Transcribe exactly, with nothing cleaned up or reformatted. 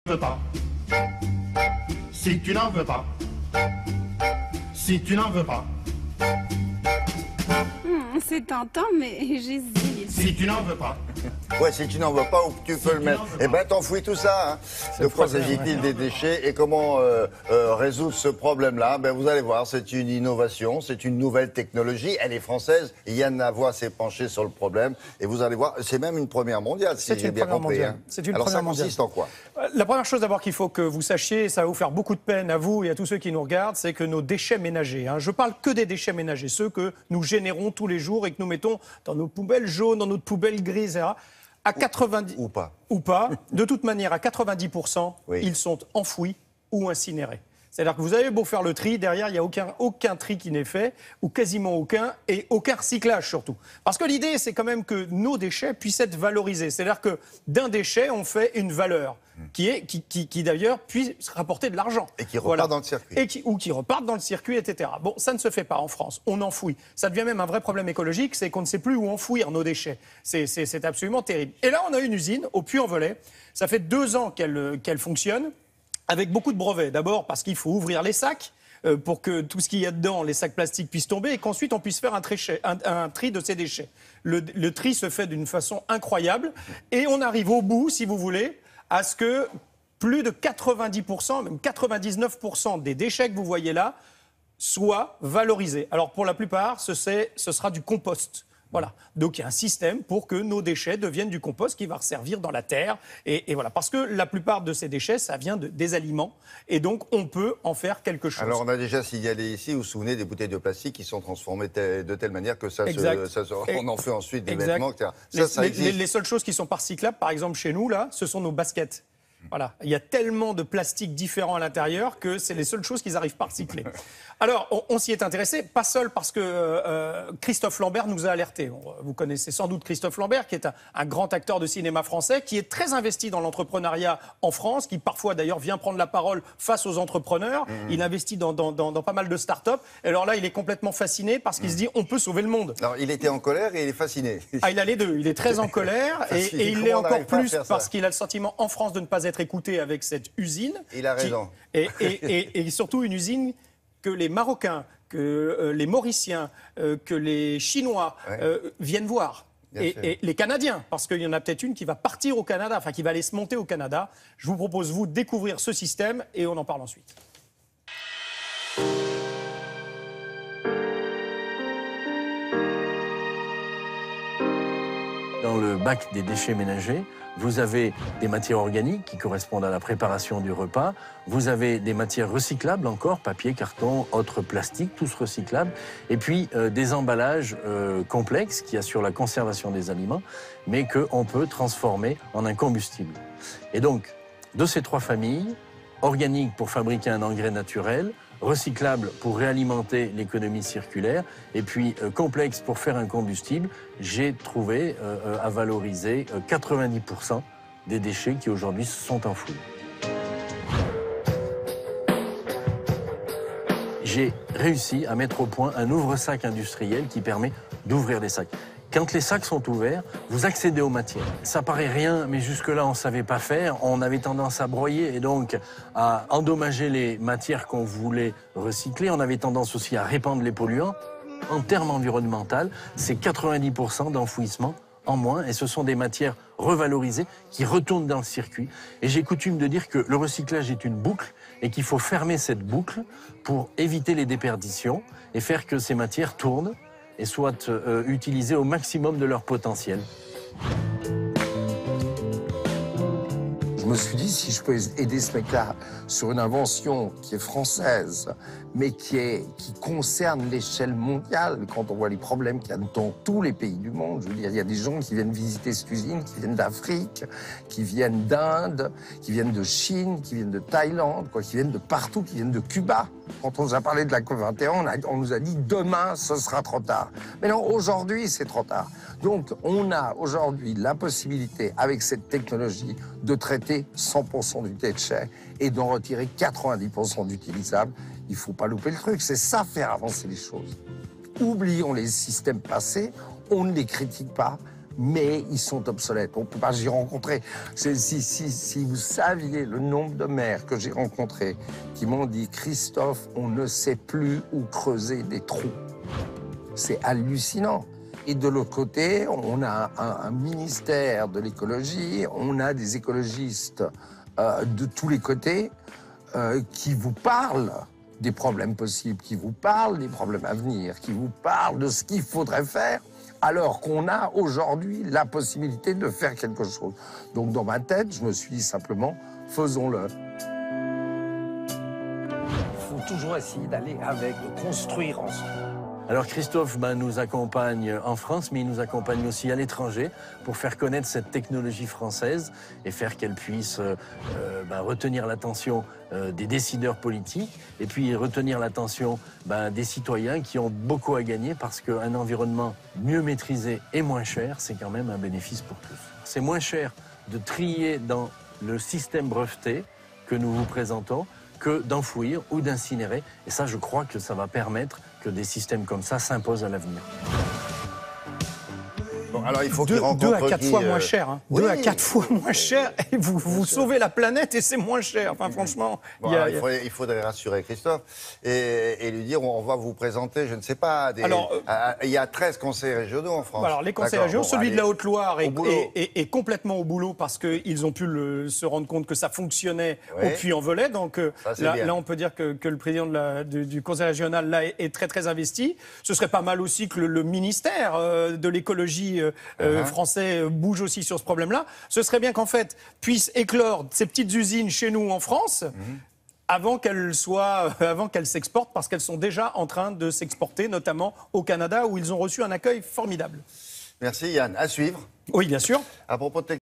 veux pas, si tu n'en veux pas, si tu n'en veux pas, Mmh, c'est tentant, mais j'hésite. si tu n'en veux pas. Ouais, si tu n'en veux pas ou que tu peux le mettre, eh ben t'enfouis tout ça. Hein. De quoi s'agit-il des déchets et comment euh, euh, résoudre ce problème-là? Ben vous allez voir, c'est une innovation, c'est une nouvelle technologie. Elle est française. Yann Lavoie s'est penché sur le problème et vous allez voir, c'est même une première mondiale, si j'ai bien compris. Hein. C'est une Alors première ça mondiale. consiste en quoi? La première chose d'abord qu'il faut que vous sachiez, et ça va vous faire beaucoup de peine à vous et à tous ceux qui nous regardent, c'est que nos déchets ménagers, hein, je parle que des déchets ménagers, ceux que nous générons tous les jours et que nous mettons dans nos poubelles jaunes, dans notre poubelle grise, et cetera. À quatre-vingt-dix Ou pas. Ou pas. De toute manière, à quatre-vingt-dix pour cent, Oui. ils sont enfouis ou incinérés. C'est-à-dire que vous avez beau faire le tri, derrière, il n'y a aucun, aucun tri qui n'est fait, ou quasiment aucun, et aucun recyclage surtout. Parce que l'idée, c'est quand même que nos déchets puissent être valorisés. C'est-à-dire que d'un déchet, on fait une valeur, qui, est, qui, qui, qui d'ailleurs puisse rapporter de l'argent. Et qui repart Voilà. dans le circuit. Et qui, ou qui repartent dans le circuit, et cetera. Bon, ça ne se fait pas en France. On enfouit. Ça devient même un vrai problème écologique, c'est qu'on ne sait plus où enfouir nos déchets. C'est, c'est, c'est absolument terrible. Et là, on a une usine au Puy-en-Velay. Ça fait deux ans qu'elle, qu'elle fonctionne, avec beaucoup de brevets. D'abord parce qu'il faut ouvrir les sacs euh, pour que tout ce qu'il y a dedans, les sacs plastiques, puissent tomber et qu'ensuite on puisse faire un, tréchet, un, un tri de ces déchets. Le, le tri se fait d'une façon incroyable et on arrive au bout, si vous voulez, à ce que plus de quatre-vingt-dix pour cent, même quatre-vingt-dix-neuf pour cent des déchets que vous voyez là soient valorisés. Alors pour la plupart, ce, c'est, ce sera du compost. Voilà. Donc il y a un système pour que nos déchets deviennent du compost qui va resservir dans la terre. Et, et voilà. Parce que la plupart de ces déchets, ça vient de, des aliments. Et donc on peut en faire quelque chose. Alors on a déjà signalé ici, vous vous souvenez des bouteilles de plastique qui sont transformées te- de telle manière que ça, Exact. se, ça se- on en fait ensuite des Exact. vêtements, et cetera. Ça, Les, ça les- existe. les- les seules choses qui sont pas recyclables, par exemple chez nous, là, ce sont nos baskets. Voilà. Il y a tellement de plastique différents à l'intérieur que c'est les seules choses qu'ils n'arrivent pas à recycler. Alors, on, on s'y est intéressé, pas seul parce que euh, Christophe Lambert nous a alertés. On- Vous connaissez sans doute Christophe Lambert, qui est un, un grand acteur de cinéma français, qui est très investi dans l'entrepreneuriat en France, qui parfois d'ailleurs vient prendre la parole face aux entrepreneurs. Mmh. Il investit dans, dans, dans, dans pas mal de start-up. Et alors là, il est complètement fasciné parce qu'il Mmh. se dit on peut sauver le monde. Alors il était en colère et il est fasciné. Ah, il a les deux. Il est très en colère et, Fasciné. et il Comment l'est on encore n'arrive pas à plus faire ça? parce qu'il a le sentiment en France de ne pas être écouté avec cette usine. Il a qui- raison. et, et, et, et surtout une usine que les Marocains, que euh, les Mauriciens, euh, que les Chinois Ouais. euh, viennent voir. Bien Et, sûr. et les Canadiens, parce qu'il y en a peut-être une qui va partir au Canada, enfin qui va aller se monter au Canada. Je vous propose, vous, de découvrir ce système et on en parle ensuite. Dans le bac des déchets ménagers, vous avez des matières organiques qui correspondent à la préparation du repas. Vous avez des matières recyclables encore, papier, carton, autres plastiques, tous recyclables. Et puis euh, des emballages euh, complexes qui assurent la conservation des aliments, mais qu'on peut transformer en un combustible. Et donc, de ces trois familles, organiques pour fabriquer un engrais naturel, recyclable pour réalimenter l'économie circulaire, et puis euh, complexe pour faire un combustible, j'ai trouvé euh, euh, à valoriser euh, quatre-vingt-dix pour cent des déchets qui aujourd'hui sont enfouis. J'ai réussi à mettre au point un ouvre-sac industriel qui permet d'ouvrir les sacs. Quand les sacs sont ouverts, vous accédez aux matières. Ça paraît rien, mais jusque-là, on ne savait pas faire. On avait tendance à broyer et donc à endommager les matières qu'on voulait recycler. On avait tendance aussi à répandre les polluants. En termes environnementaux, c'est quatre-vingt-dix pour cent d'enfouissement en moins et ce sont des matières revalorisées qui retournent dans le circuit. Et j'ai coutume de dire que le recyclage est une boucle et qu'il faut fermer cette boucle pour éviter les déperditions et faire que ces matières tournent et soient euh, utilisées au maximum de leur potentiel. Je me suis dit, si je peux aider ce mec-là sur une invention qui est française, mais qui, est, qui concerne l'échelle mondiale, quand on voit les problèmes qu'il y a dans tous les pays du monde, je veux dire, il y a des gens qui viennent visiter cette usine, qui viennent d'Afrique, qui viennent d'Inde, qui viennent de Chine, qui viennent de Thaïlande, quoi, qui viennent de partout, qui viennent de Cuba. Quand on nous a parlé de la COP vingt et un, on, a, on nous a dit demain, ce sera trop tard. Mais non, aujourd'hui, c'est trop tard. Donc, on a aujourd'hui la possibilité, avec cette technologie, de traiter cent pour cent du déchet et d'en retirer quatre-vingt-dix pour cent d'utilisables. Il ne faut pas louper le truc, c'est ça faire avancer les choses. Oublions les systèmes passés, on ne les critique pas, mais ils sont obsolètes. On peut pas, j'ai rencontré, si, si, si, si vous saviez le nombre de maires que j'ai rencontrés qui m'ont dit « Christophe, on ne sait plus où creuser des trous ». C'est hallucinant. Et de l'autre côté, on a un, un ministère de l'écologie, on a des écologistes euh, de tous les côtés euh, qui vous parlent des problèmes possibles, qui vous parlent des problèmes à venir, qui vous parlent de ce qu'il faudrait faire, alors qu'on a aujourd'hui la possibilité de faire quelque chose. Donc dans ma tête, je me suis dit simplement, faisons-le. Il faut toujours essayer d'aller avec, de construire ensemble. Alors Christophe ben, nous accompagne en France, mais il nous accompagne aussi à l'étranger pour faire connaître cette technologie française et faire qu'elle puisse euh, ben, retenir l'attention euh, des décideurs politiques et puis retenir l'attention ben, des citoyens qui ont beaucoup à gagner parce qu'un environnement mieux maîtrisé et moins cher, c'est quand même un bénéfice pour tous. C'est moins cher de trier dans le système breveté que nous vous présentons que d'enfouir ou d'incinérer. Et ça, je crois que ça va permettre que des systèmes comme ça s'imposent à l'avenir. Bon, alors il faut Deux, qu'il rencontre deux à quatre qui, fois euh, moins cher. Hein. oui, deux à quatre fois moins cher et vous, vous sauvez la planète et c'est moins cher. Enfin, franchement, Bon, il y a- alors, il, faudrait, il faudrait rassurer Christophe et, et lui dire on va vous présenter, je ne sais pas, des, Alors, euh, à- à- il y a treize conseils régionaux en France. Alors, les conseils D'accord, régionaux, bon, celui allez, de la Haute-Loire est, au boulot. est- est- est complètement au boulot parce qu'ils ont pu le- se rendre compte que ça fonctionnait Oui. au Puy-en-Velay. Donc euh, Ça, c'est là, bien. là, on peut dire que, que le président de la- du, du conseil régional là, est, est très très investi. Ce serait pas mal aussi que le, le ministère euh, de l'écologie euh, euh, Uh-huh. français euh, bouge aussi sur ce problème-là. Ce serait bien qu'en fait puissent éclore ces petites usines chez nous en France. Mm-hmm. Avant qu'elles soient, avant qu'elles s'exportent, parce qu'elles sont déjà en train de s'exporter, notamment au Canada, où ils ont reçu un accueil formidable. Merci Yann. À suivre. Oui, bien sûr. À propos de